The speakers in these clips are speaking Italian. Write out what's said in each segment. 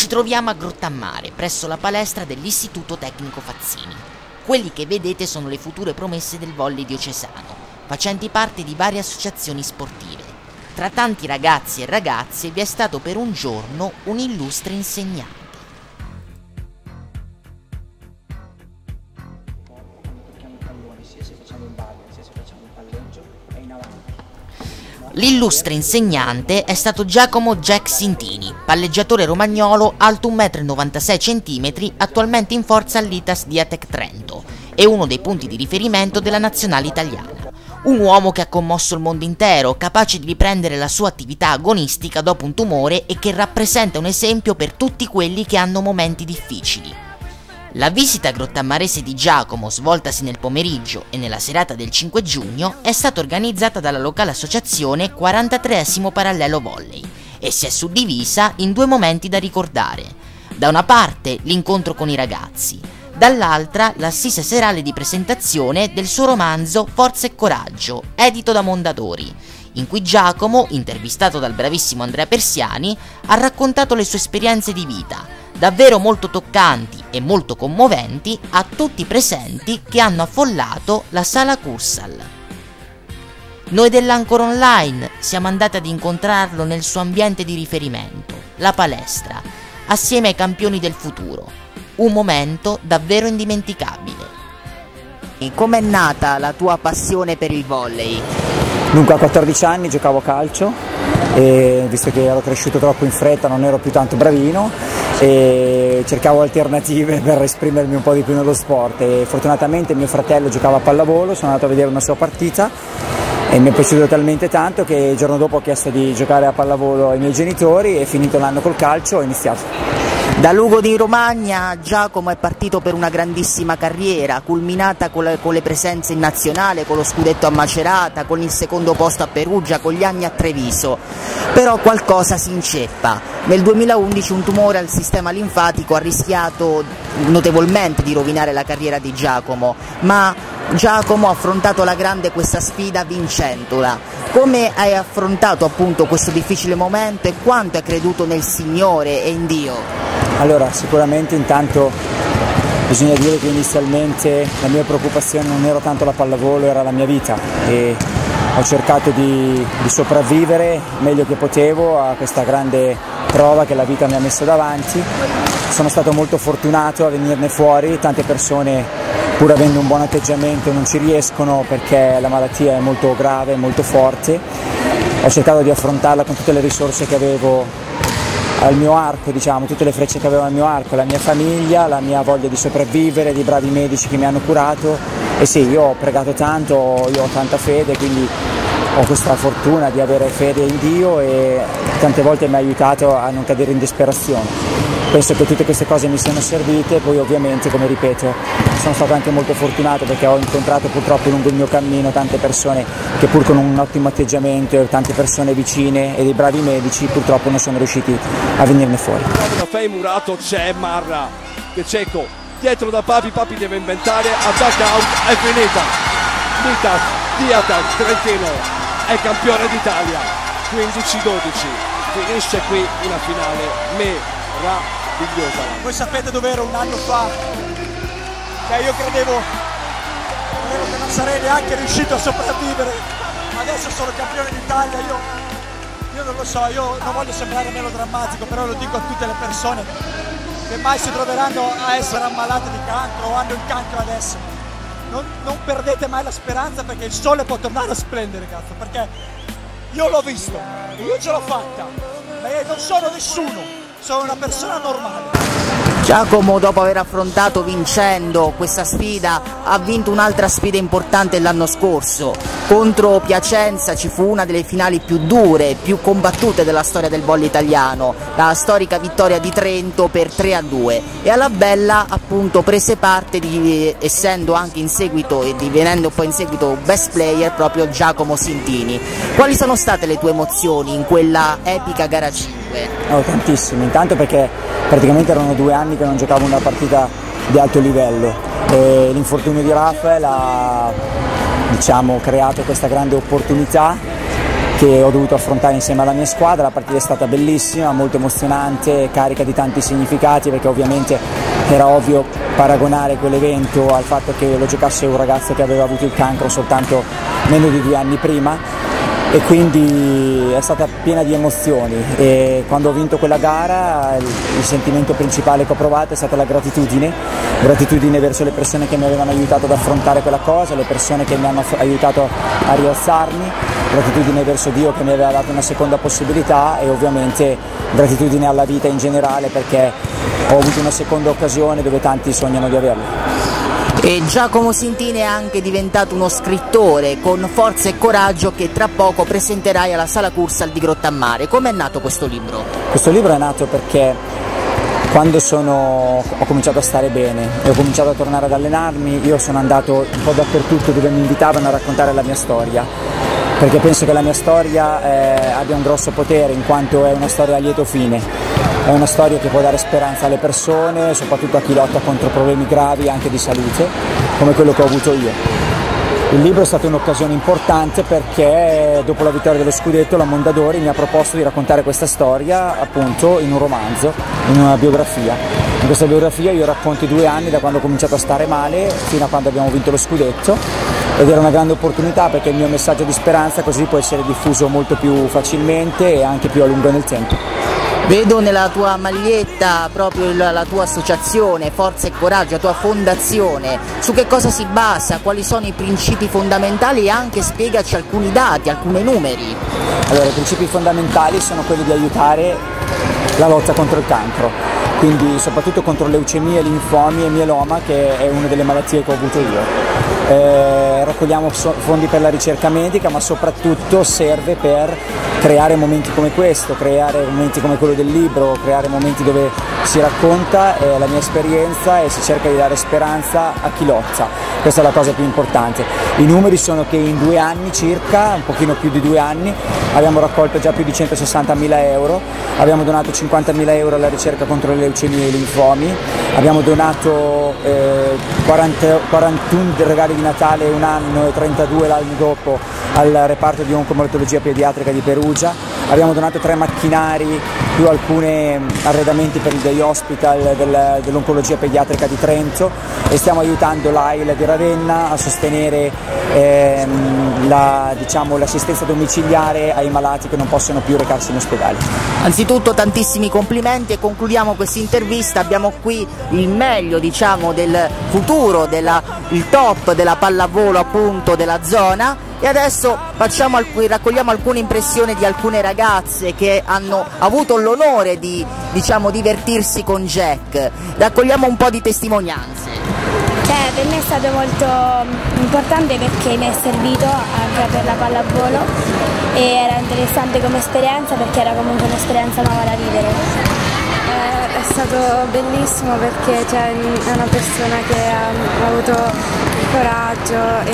Ci troviamo a Grottammare, presso la palestra dell'Istituto Tecnico Fazzini. Quelli che vedete sono le future promesse del volley diocesano, facenti parte di varie associazioni sportive. Tra tanti ragazzi e ragazze vi è stato per un giorno un illustre insegnante. L'illustre insegnante è stato Giacomo Jack Sintini, palleggiatore romagnolo alto 1,96 m, attualmente in forza all'Itas Diatec Trento, e uno dei punti di riferimento della nazionale italiana. Un uomo che ha commosso il mondo intero, capace di riprendere la sua attività agonistica dopo un tumore e che rappresenta un esempio per tutti quelli che hanno momenti difficili. La visita grottammarese di Giacomo, svoltasi nel pomeriggio e nella serata del 5 giugno, è stata organizzata dalla locale associazione 43esimo Parallelo Volley e si è suddivisa in due momenti da ricordare. Da una parte l'incontro con i ragazzi, dall'altra l'assise serale di presentazione del suo romanzo Forza e Coraggio, edito da Mondadori, in cui Giacomo, intervistato dal bravissimo Andrea Persiani, ha raccontato le sue esperienze di vita, davvero molto toccanti e molto commoventi a tutti i presenti che hanno affollato la sala Cursal. Noi dell'Ancora Online siamo andati ad incontrarlo nel suo ambiente di riferimento, la palestra, assieme ai campioni del futuro. Un momento davvero indimenticabile. E com'è nata la tua passione per il volley? Dunque a 14 anni giocavo a calcio e visto che ero cresciuto troppo in fretta non ero più tanto bravino e cercavo alternative per esprimermi un po' di più nello sport e fortunatamente mio fratello giocava a pallavolo, sono andato a vedere una sua partita e mi è piaciuto talmente tanto che il giorno dopo ho chiesto di giocare a pallavolo ai miei genitori e finito l'anno col calcio ho iniziato. Da Lugo di Romagna Giacomo è partito per una grandissima carriera, culminata con le presenze in nazionale, con lo scudetto a Macerata, con il secondo posto a Perugia, con gli anni a Treviso. Però qualcosa si inceppa. Nel 2011 un tumore al sistema linfatico ha rischiato notevolmente di rovinare la carriera di Giacomo, ma Giacomo ha affrontato alla grande questa sfida vincendola. Come hai affrontato appunto questo difficile momento e quanto hai creduto nel Signore e in Dio? Allora, sicuramente intanto bisogna dire che inizialmente la mia preoccupazione non era tanto la pallavolo, era la mia vita e ho cercato di sopravvivere meglio che potevo a questa grande prova che la vita mi ha messo davanti. Sono stato molto fortunato a venirne fuori, tante persone pur avendo un buon atteggiamento non ci riescono perché la malattia è molto grave, molto forte. Ho cercato di affrontarla con tutte le risorse che avevo al mio arco, diciamo, tutte le frecce che avevo al mio arco, la mia famiglia, la mia voglia di sopravvivere, dei bravi medici che mi hanno curato e sì, io ho pregato tanto, io ho tanta fede, quindi ho questa fortuna di avere fede in Dio e tante volte mi ha aiutato a non cadere in disperazione. Penso che tutte queste cose mi siano servite, poi ovviamente, come ripeto, sono stato anche molto fortunato perché ho incontrato purtroppo lungo il mio cammino tante persone che pur con un ottimo atteggiamento e tante persone vicine e dei bravi medici purtroppo non sono riusciti a venirne fuori. Da Fei Murato c'è Marra che cieco, dietro da Papi deve inventare, attacca out, è finita. Litas Diatec Trentino è campione d'Italia, 15-12, finisce qui una finale meravigliosa. Voi sapete dove ero un anno fa? Che io credevo che non sarei neanche riuscito a sopravvivere. Adesso sono campione d'Italia, io non lo so, io non voglio sembrare melodrammatico, però lo dico a tutte le persone che mai si troveranno a essere ammalate di cancro o hanno il cancro adesso. Non perdete mai la speranza perché il sole può tornare a splendere, cazzo, perché io l'ho visto, io ce l'ho fatta, ma io non sono nessuno, sono una persona normale. Giacomo, dopo aver affrontato vincendo questa sfida, ha vinto un'altra sfida importante l'anno scorso. Contro Piacenza ci fu una delle finali più dure, più combattute della storia del volley italiano, la storica vittoria di Trento per 3-2. E alla Bella appunto prese parte, essendo anche in seguito e divenendo poi in seguito best player proprio Giacomo Sintini. Quali sono state le tue emozioni in quella epica gara 5? Oh, tantissime, intanto perché praticamente erano 2 anni che non giocavo una partita di alto livello e l'infortunio di Rafael ha, diciamo, creato questa grande opportunità che ho dovuto affrontare insieme alla mia squadra. La partita è stata bellissima, molto emozionante, carica di tanti significati, perché ovviamente era ovvio paragonare quell'evento al fatto che lo giocasse un ragazzo che aveva avuto il cancro soltanto meno di 2 anni prima, e quindi è stata piena di emozioni. E quando ho vinto quella gara il sentimento principale che ho provato è stata la gratitudine verso le persone che mi avevano aiutato ad affrontare quella cosa, le persone che mi hanno aiutato a rialzarmi, gratitudine verso Dio che mi aveva dato una seconda possibilità, e ovviamente gratitudine alla vita in generale, perché ho avuto una seconda occasione dove tanti sognano di averla. E Giacomo Sintini è anche diventato uno scrittore con Forza e Coraggio, che tra poco presenterai alla Sala Cursal di Grottammare. Come è nato questo libro? Questo libro è nato perché quando ho cominciato a stare bene e ho cominciato a tornare ad allenarmi, io sono andato un po' dappertutto dove mi invitavano a raccontare la mia storia, perché penso che la mia storia abbia un grosso potere, in quanto è una storia a lieto fine. È una storia che può dare speranza alle persone, soprattutto a chi lotta contro problemi gravi anche di salute, come quello che ho avuto io. Il libro è stata un'occasione importante perché dopo la vittoria dello scudetto la Mondadori mi ha proposto di raccontare questa storia appunto in un romanzo, in una biografia. In questa biografia io racconto i 2 anni da quando ho cominciato a stare male fino a quando abbiamo vinto lo scudetto, ed era una grande opportunità perché il mio messaggio di speranza così può essere diffuso molto più facilmente e anche più a lungo nel tempo. Vedo nella tua maglietta proprio la tua associazione Forza e Coraggio, la tua fondazione. Su che cosa si basa? Quali sono i principi fondamentali? E anche spiegaci alcuni dati, alcuni numeri. Allora, i principi fondamentali sono quelli di aiutare la lotta contro il cancro, quindi soprattutto contro leucemie, linfomi e mieloma, che è una delle malattie che ho avuto io. Raccogliamo fondi per la ricerca medica, ma soprattutto serve per creare momenti come questo, creare momenti come quello del libro, creare momenti dove si racconta la mia esperienza e si cerca di dare speranza a chi lotta. Questa è la cosa più importante. I numeri sono che in 2 anni circa, un pochino più di 2 anni, abbiamo raccolto già più di 160.000 euro, abbiamo donato 50.000 euro alla ricerca contro le leucemie e i linfomi, abbiamo donato 41 regali di Natale un anno e 32 l'anno dopo al reparto di oncomatologia pediatrica di Perugia, abbiamo donato 3 macchinari più alcuni arredamenti per il day hospital dell'oncologia pediatrica di Trento, e stiamo aiutando l'AIL di Ravenna a sostenere l'assistenza domiciliare ai malati che non possono più recarsi in ospedale. Anzitutto tantissimi complimenti, e concludiamo questa intervista. Abbiamo qui il meglio, diciamo, del futuro, il top della pallavolo appunto della zona, e adesso raccogliamo alcune impressioni di alcune ragazze che hanno avuto l'onore di, diciamo, divertirsi con Jack. Raccogliamo un po' di testimonianze. Per me è stato molto importante perché mi è servito anche per la pallavolo, e era interessante come esperienza perché era comunque un'esperienza nuova da vivere. È stato bellissimo perché è una persona che ha avuto coraggio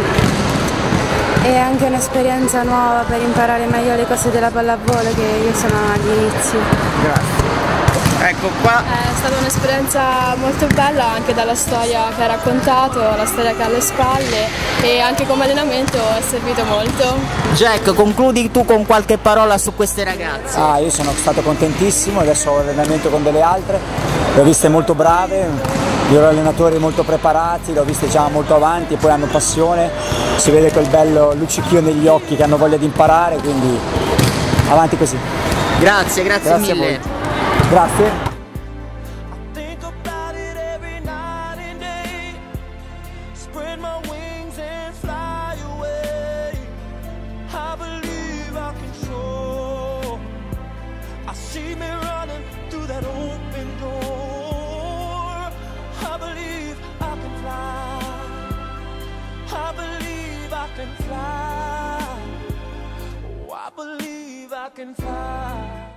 e anche un'esperienza nuova per imparare meglio le cose della pallavolo, che io sono agli inizi. Grazie. Ecco qua. È stata un'esperienza molto bella anche dalla storia che ha raccontato, la storia che ha alle spalle, e anche come allenamento è servito molto. Jack, concludi tu con qualche parola su queste ragazze. Io sono stato contentissimo, adesso ho allenamento con delle altre, le ho viste molto brave, i loro allenatori molto preparati, le ho viste già molto avanti, poi hanno passione, si vede quel bello luccichio negli occhi che hanno voglia di imparare, quindi avanti così. Grazie mille. Grazie. I can fly.